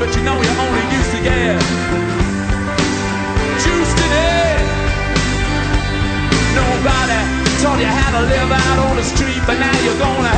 but you know you only used to get juiced in it. Nobody taught you how to live out on the street, but now you're gonna